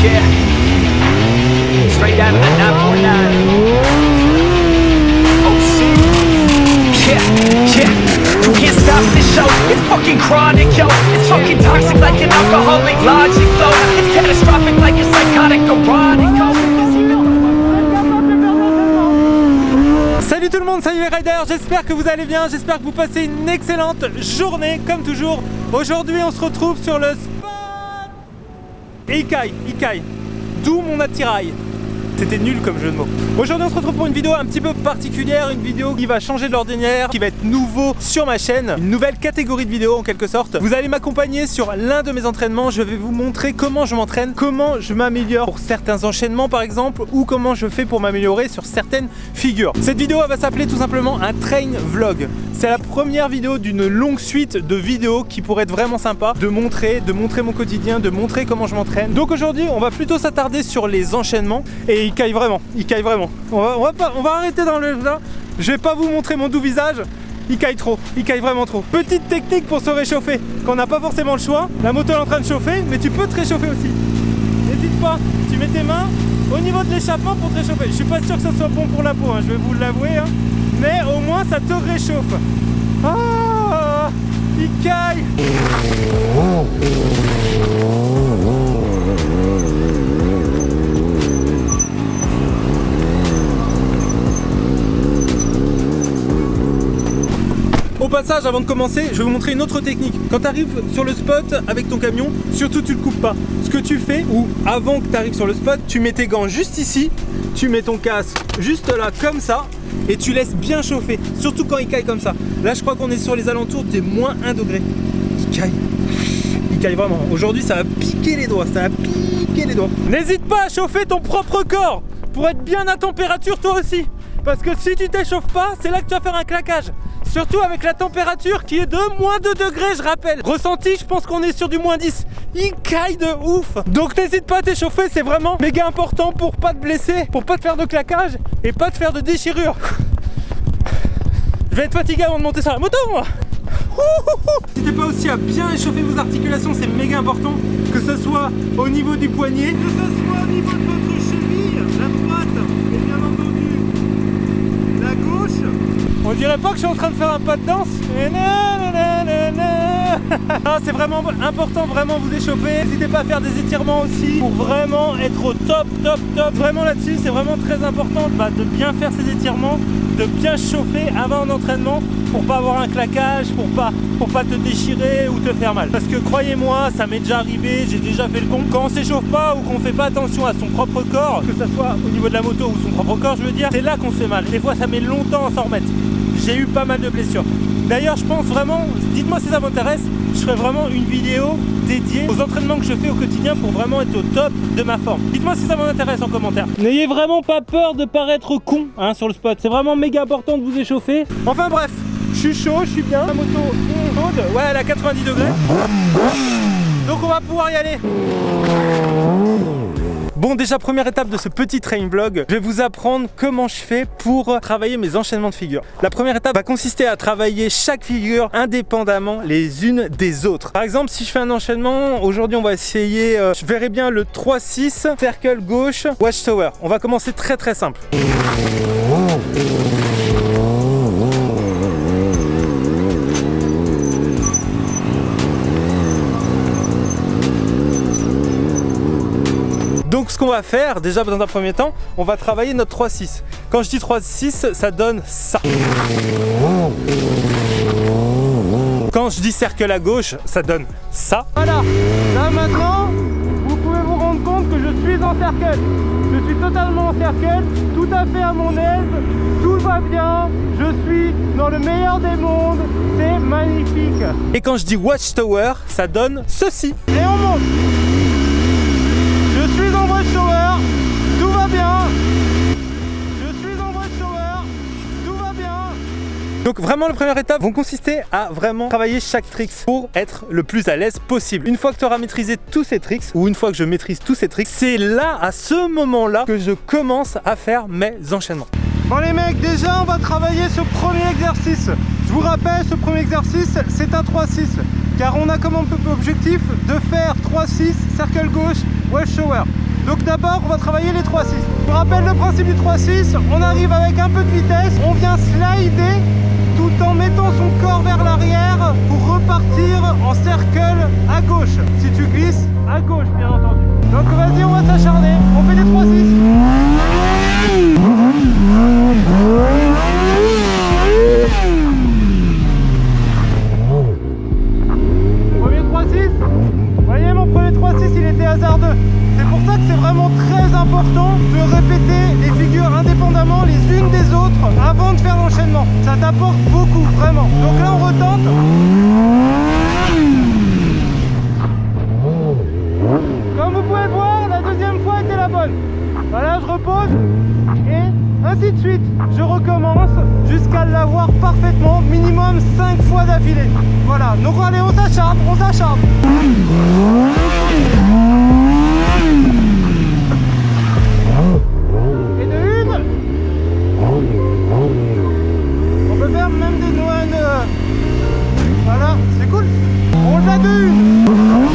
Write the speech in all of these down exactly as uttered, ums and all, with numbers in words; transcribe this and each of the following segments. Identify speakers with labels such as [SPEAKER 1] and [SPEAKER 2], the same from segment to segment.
[SPEAKER 1] Yeah. Straight out of the nine four nine. Oh shit. Yeah, yeah. You can't stop this show. It's fucking chronic, yo. It's fucking toxic like an alcoholic logic, though. It's catastrophic like a psychotic erotic.
[SPEAKER 2] Salut tout le monde, salut les riders, j'espère que vous allez bien, j'espère que vous passez une excellente journée comme toujours. Aujourd'hui on se retrouve sur le spot et Ikai, Ikai, d'où mon attirail. C'était nul comme jeu de mots. Aujourd'hui on se retrouve pour une vidéo un petit peu particulière, une vidéo qui va changer de l'ordinaire, qui va être nouveau sur ma chaîne, une nouvelle catégorie de vidéos en quelque sorte. Vous allez m'accompagner sur l'un de mes entraînements, je vais vous montrer comment je m'entraîne, comment je m'améliore pour certains enchaînements par exemple, ou comment je fais pour m'améliorer sur certaines figures. Cette vidéo elle va s'appeler tout simplement un train vlog. C'est la première vidéo d'une longue suite de vidéos qui pourrait être vraiment sympa, de montrer, de montrer mon quotidien, de montrer comment je m'entraîne. Donc aujourd'hui on va plutôt s'attarder sur les enchaînements et il caille vraiment, il caille vraiment. On va, on va, pas, on va arrêter dans le là. Je vais pas vous montrer mon doux visage. Il caille trop, il caille vraiment trop. Petite technique pour se réchauffer, quand on n'a pas forcément le choix. La moto est en train de chauffer, mais tu peux te réchauffer aussi. N'hésite pas, tu mets tes mains au niveau de l'échappement pour te réchauffer. Je suis pas sûr que ça soit bon pour la peau, hein, je vais vous l'avouer, hein. Mais au moins ça te réchauffe. Ah, il caille. Au passage, avant de commencer, je vais vous montrer une autre technique. Quand tu arrives sur le spot avec ton camion, surtout tu le coupes pas. Ce que tu fais, ou avant que tu arrives sur le spot, tu mets tes gants juste ici, tu mets ton casque juste là, comme ça, et tu laisses bien chauffer, surtout quand il caille comme ça. Là, je crois qu'on est sur les alentours des moins un degré. Il caille. Il caille vraiment. Aujourd'hui, ça va piquer les doigts, ça va piquer les doigts. N'hésite pas à chauffer ton propre corps pour être bien à température toi aussi. Parce que si tu t'échauffes pas, c'est là que tu vas faire un claquage. Surtout avec la température qui est de moins deux degrés, je rappelle. Ressenti, je pense qu'on est sur du moins dix. Il caille de ouf. Donc n'hésite pas à t'échauffer, c'est vraiment méga important pour pas te blesser, pour pas te faire de claquage et pas te faire de déchirure. Je vais être fatigué avant de monter sur la moto, moi. N'hésitez pas aussi à bien échauffer vos articulations, c'est méga important. Que ce soit au niveau du poignet, que ce soit au niveau de votre cheville, la droite et bien entendu la gauche. On dirait pas que je suis en train de faire un pas de danse. Ah, c'est vraiment important, vraiment vous échauffer. N'hésitez pas à faire des étirements aussi pour vraiment être au top, top, top. Vraiment là-dessus, c'est vraiment très important bah, de bien faire ces étirements, de bien chauffer avant un entraînement pour pas avoir un claquage, pour pas, pour pas te déchirer ou te faire mal. Parce que croyez-moi, ça m'est déjà arrivé, j'ai déjà fait le con. Quand on s'échauffe pas ou qu'on fait pas attention à son propre corps, que ce soit au niveau de la moto ou son propre corps, je veux dire, c'est là qu'on se fait mal. Des fois, ça met longtemps à s'en remettre. J'ai eu pas mal de blessures. D'ailleurs, je pense vraiment, dites-moi si ça m'intéresse, je ferai vraiment une vidéo dédiée aux entraînements que je fais au quotidien pour vraiment être au top de ma forme. Dites-moi si ça m'intéresse en commentaire. N'ayez vraiment pas peur de paraître con hein, sur le spot. C'est vraiment méga important de vous échauffer. Enfin bref, je suis chaud, je suis bien. La moto est chaude, ouais, elle a quatre-vingt-dix degrés. Donc on va pouvoir y aller. Bon, déjà première étape de ce petit train vlog, je vais vous apprendre comment je fais pour travailler mes enchaînements de figures. La première étape va consister à travailler chaque figure indépendamment les unes des autres. Par exemple, si je fais un enchaînement, aujourd'hui on va essayer, euh, je verrai bien le trois six, cercle gauche, watchtower. On va commencer très très simple. Donc ce qu'on va faire, déjà dans un premier temps, on va travailler notre trois six. Quand je dis trois six, ça donne ça. Quand je dis cercle à gauche, ça donne ça. Voilà, là maintenant, vous pouvez vous rendre compte que je suis en cercle. Je suis totalement en cercle, tout à fait à mon aise, tout va bien, je suis dans le meilleur des mondes, c'est magnifique. Et quand je dis watchtower, ça donne ceci. Et on monte. Je suis en watchtower, tout va bien. Je suis en watchtower, tout va bien. Donc vraiment la première étape vont consister à vraiment travailler chaque trick pour être le plus à l'aise possible. Une fois que tu auras maîtrisé tous ces tricks, ou une fois que je maîtrise tous ces tricks, c'est là, à ce moment-là, que je commence à faire mes enchaînements. Bon les mecs, déjà on va travailler ce premier exercice. Je vous rappelle, ce premier exercice, c'est un trois six. Car on a comme objectif de faire trois six, cercle gauche, watchtower. Donc d'abord on va travailler les trois six. Je vous rappelle le principe du trois six, on arrive avec un peu de vitesse, on vient slider tout en mettant son corps vers l'arrière pour repartir en cercle à gauche. Si tu glisses, à gauche bien entendu. Donc vas-y, on va s'acharner, on fait des trois six. Premier trois six. Vous voyez, mon premier trois six il était hasardeux. C'est pour ça que c'est vraiment très important de répéter les figures indépendamment les unes des autres avant de faire l'enchaînement. Ça t'apporte beaucoup, vraiment. Donc là on retente. Comme vous pouvez le voir, la deuxième fois était la bonne. Voilà, je repose et ainsi de suite. Je recommence jusqu'à l'avoir parfaitement, minimum cinq fois d'affilée. Voilà, donc allez, on s'acharne, on s'acharne. Et de une. On peut faire même des noix. Euh... Voilà, c'est cool. On l'a de une.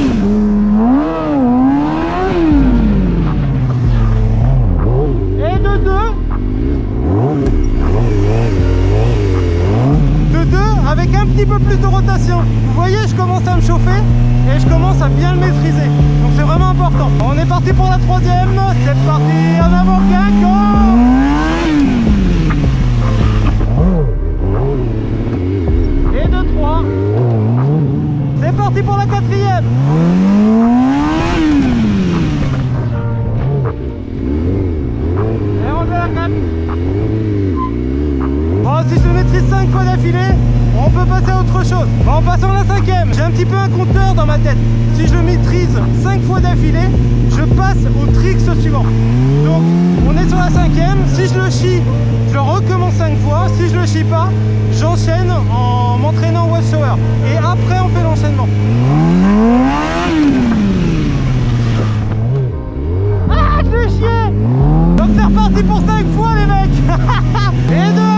[SPEAKER 2] Et de deux. De deux avec un petit peu plus de rotation. Vous voyez, je commence à me chauffer et je commence à bien le maîtriser. Donc c'est vraiment important. On est parti pour la troisième. C'est parti, en avant, bien, go! Et de trois. C'est parti pour la quatrième. Et on fait la quatre. Bon, si je le maîtrise cinq fois d'affilée, on peut passer à autre chose. Bon, en passant à la cinquième, j'ai un petit peu un compteur dans ma tête. Si je le maîtrise cinq fois d'affilée, je passe au trick suivant. Donc, on est sur la cinquième. Si je le chie, je recommence cinq fois. Si je le chie pas, j'enchaîne en m'entraînant au watchtower. Et après, on fait l'enchaînement. Ah, je l'ai chié! Donc, c'est reparti pour cinq fois, les mecs. Et deux.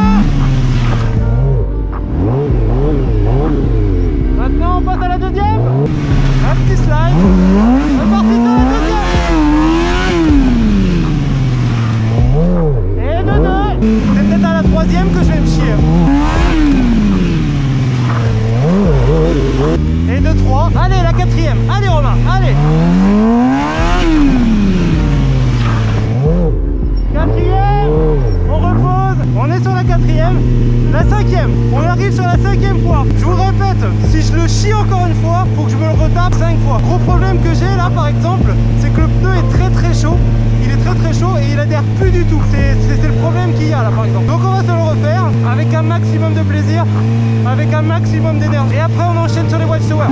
[SPEAKER 2] Maintenant on passe à la deuxième. Un petit slide. C'est parti sur la deuxième. Et de deux. C'est peut-être à la troisième que je vais me chier. Et de trois. Allez, la quatrième. Allez Romain, allez. Quatrième. On repose. On est sur la quatrième. La cinquième, on arrive sur la cinquième fois. Je vous répète, si je le chie encore une fois, faut que je me le retape cinq fois. Gros problème que j'ai là par exemple, c'est que le pneu est très très chaud. Il est très très chaud et il adhère plus du tout. C'est le problème qu'il y a là par exemple. Donc on va se le refaire avec un maximum de plaisir, avec un maximum d'énergie. Et après on enchaîne sur les watchtower.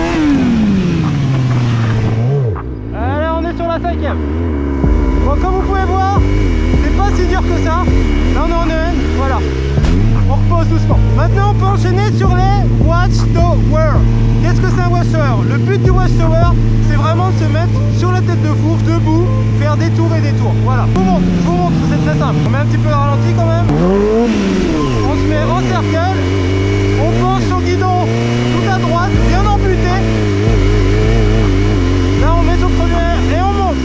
[SPEAKER 2] Allez, on est sur la cinquième. Bon, comme vous pouvez voir, c'est pas si dur que ça. Là on est en E N, voilà. On repose doucement. Maintenant on peut enchaîner sur les watchtower. Qu'est-ce que c'est un watchtower? Le but du watchtower, c'est vraiment de se mettre sur la tête de fourche, debout, faire des tours et des tours. Voilà. Je vous montre, je vous montre, c'est très simple. On met un petit peu de ralenti quand même. On se met en cercle. On penche sur le guidon tout à droite, bien amputé. Là on met sur le premier et on monte.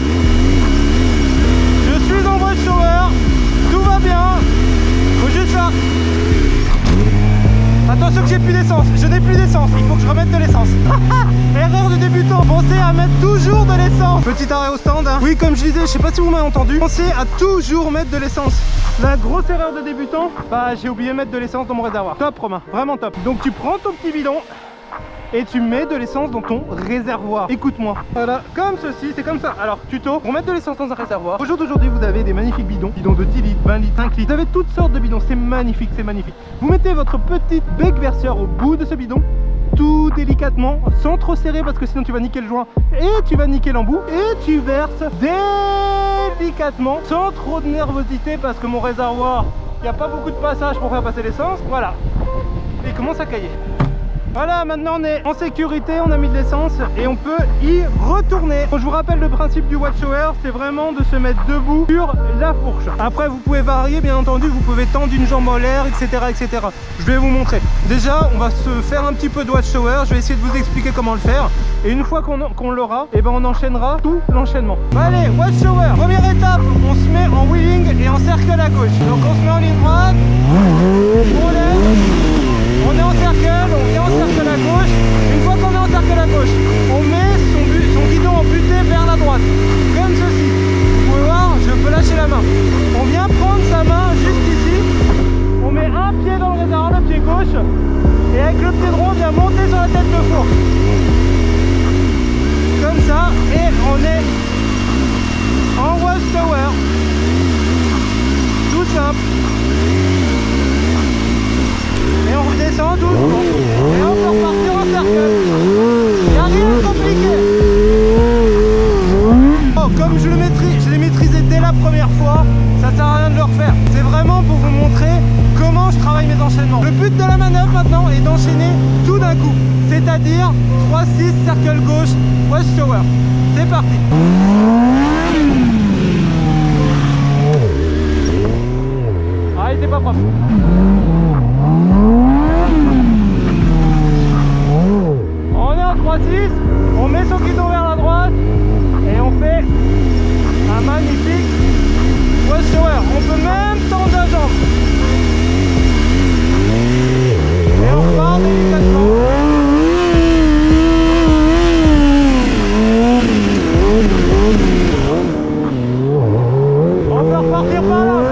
[SPEAKER 2] Je suis en watchtower. Tout va bien. Faut juste là. Attention que j'ai plus d'essence, je n'ai plus d'essence, il faut que je remette de l'essence. Erreur de débutant, pensez à mettre toujours de l'essence. Petit arrêt au stand, hein. Oui, comme je disais, je sais pas si vous m'avez entendu, pensez à toujours mettre de l'essence. La grosse erreur de débutant, bah j'ai oublié de mettre de l'essence dans mon réservoir. Top Romain, vraiment top. Donc tu prends ton petit bidon et tu mets de l'essence dans ton réservoir. Écoute-moi. Voilà, comme ceci, c'est comme ça. Alors, tuto, pour mettre de l'essence dans un réservoir, au jour d'aujourd'hui, vous avez des magnifiques bidons. Bidons de dix litres, vingt litres, cinq litres. Vous avez toutes sortes de bidons. C'est magnifique, c'est magnifique. Vous mettez votre petite bec verseur au bout de ce bidon, tout délicatement, sans trop serrer parce que sinon tu vas niquer le joint et tu vas niquer l'embout. Et tu verses délicatement, sans trop de nervosité parce que mon réservoir, il n'y a pas beaucoup de passage pour faire passer l'essence. Voilà. Et il commence à cailler. Voilà, maintenant on est en sécurité, on a mis de l'essence et on peut y retourner. Bon, je vous rappelle le principe du watchtower, c'est vraiment de se mettre debout sur la fourche. Après vous pouvez varier, bien entendu, vous pouvez tendre une jambe en l'air, et cetera et cetera. Je vais vous montrer. Déjà, on va se faire un petit peu de watchtower, je vais essayer de vous expliquer comment le faire. Et une fois qu'on qu'on l'aura, et ben on enchaînera tout l'enchaînement. Allez, watchtower. Première étape, on se met en wheeling et en cercle à gauche. Donc on se met en ligne droite, on lève. On est en cercle, on vient en cercle à gauche. Une fois qu'on est en cercle à gauche, on met son, but, son guidon en butée vers la droite. Comme ceci. Vous pouvez voir, je peux lâcher la main. On vient prendre sa main juste ici. On met un pied dans le réservoir, le pied gauche. Et avec le pied droit, on vient monter sur la tête de fourche. Comme ça. Et on est en watchtower. Tout simple. Et on redescend doucement. Et on peut repartir en cercle. Il n'y a rien de compliqué. Oh, comme je l'ai maîtrisé, je l'ai maîtrisé dès la première fois, ça sert à rien de le refaire. C'est vraiment pour vous montrer comment je travaille mes enchaînements. Le but de la manœuvre maintenant est d'enchaîner tout d'un coup. C'est-à-dire trois six, cercle gauche, watchtower. C'est parti. Ah, il était pas propre. On est en trois six, on met son guidon vers la droite et on fait un magnifique watchtower. On peut même tendre la jambe. Et on repart délicatement. On peut repartir par là.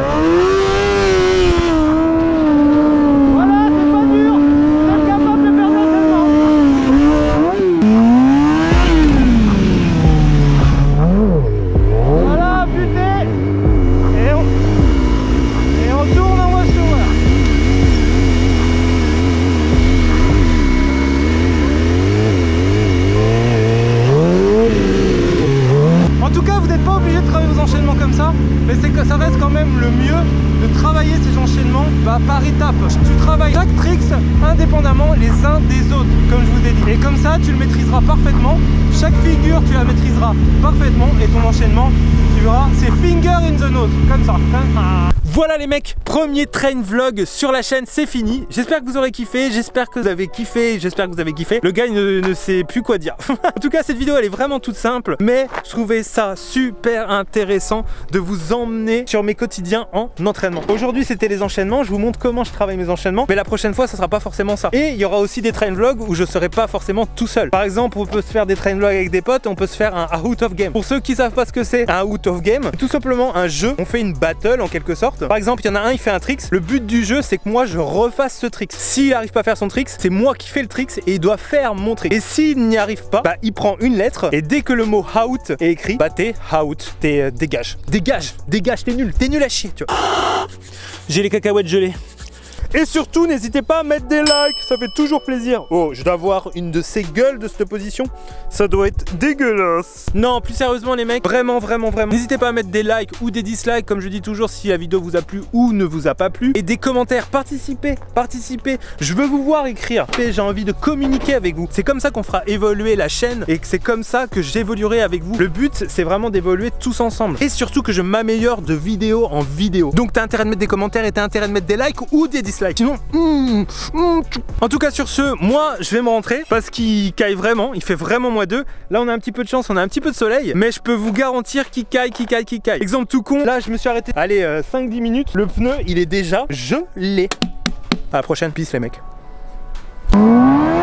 [SPEAKER 2] Voilà, c'est pas dur. Vous êtes capable de faire l'enchaînement. Voilà, buté. Et on, et on tourne en watchtower. En tout cas, vous n'êtes pas obligé de travailler vos enchaînements comme ça, mais c'est que ça reste quand même le mieux de travailler ces enchaînements bah, par étapes. Tu travailles chaque trick indépendamment les uns des autres, comme je vous ai dit. Et comme ça, tu le maîtriseras parfaitement. Chaque figure, tu la maîtriseras parfaitement. Et ton enchaînement, tu verras, c'est finger in the nose, comme ça. Voilà les mecs, premier train vlog sur la chaîne, c'est fini. J'espère que vous aurez kiffé, j'espère que vous avez kiffé, j'espère que vous avez kiffé. Le gars il ne, ne sait plus quoi dire. En tout cas cette vidéo elle est vraiment toute simple, mais je trouvais ça super intéressant de vous emmener sur mes quotidiens en entraînement. Aujourd'hui c'était les enchaînements, je vous montre comment je travaille mes enchaînements, mais la prochaine fois ça sera pas forcément ça. Et il y aura aussi des train vlogs où je serai pas forcément tout seul. Par exemple on peut se faire des train vlogs avec des potes, on peut se faire un out of game. Pour ceux qui savent pas ce que c'est un out of game, tout simplement un jeu, on fait une battle en quelque sorte. Par exemple, il y en a un, il fait un tricks. Le but du jeu, c'est que moi, je refasse ce tricks. S'il n'arrive pas à faire son tricks, c'est moi qui fais le tricks et il doit faire mon trick. Et s'il n'y arrive pas, bah, il prend une lettre et dès que le mot out est écrit, bah, t'es out, t'es euh, dégage. Dégage, dégage, t'es nul, t'es nul à chier, tu vois. J'ai les cacahuètes gelées. Et surtout, n'hésitez pas à mettre des likes, ça fait toujours plaisir. Oh, je dois avoir une de ces gueules de cette position. Ça doit être dégueulasse. Non, plus sérieusement les mecs, vraiment, vraiment, vraiment. N'hésitez pas à mettre des likes ou des dislikes, comme je dis toujours, si la vidéo vous a plu ou ne vous a pas plu. Et des commentaires, participez, participez. Je veux vous voir écrire. J'ai envie de communiquer avec vous. C'est comme ça qu'on fera évoluer la chaîne et que c'est comme ça que j'évoluerai avec vous. Le but, c'est vraiment d'évoluer tous ensemble. Et surtout que je m'améliore de vidéo en vidéo. Donc t'as intérêt de mettre des commentaires et t'as intérêt de mettre des likes ou des dislikes. Sinon, mm, mm, en tout cas sur ce, moi je vais me rentrer parce qu'il caille vraiment, il fait vraiment moins deux. Là on a un petit peu de chance, on a un petit peu de soleil, mais je peux vous garantir qu'il caille, qu'il caille, qu'il caille. Exemple tout con, là je me suis arrêté, allez euh, cinq dix minutes, le pneu il est déjà gelé. À la prochaine, peace les mecs.